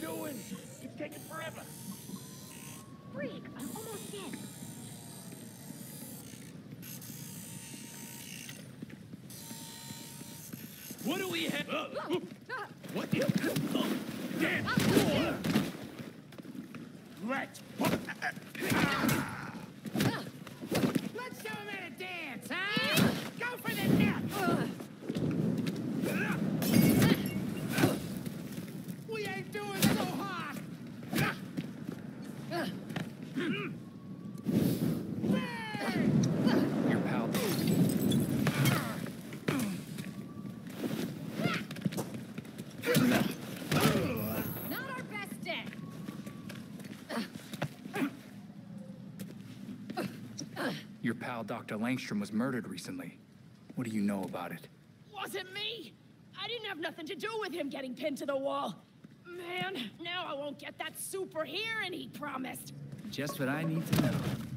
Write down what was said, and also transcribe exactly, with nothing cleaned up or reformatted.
doing? It's taking forever. Freak, I'm almost in. What do we have? Uh, what the? Oh, damn! Let's. Let's show him how to dance, huh? Go for the neck! We ain't doing so hot! Your pal. Not our best day. Your pal Doctor Langstrom was murdered recently. What do you know about it? Wasn't me. I didn't have nothing to do with him getting pinned to the wall. Man, now I won't get that super hearing he promised. Just what I need to know.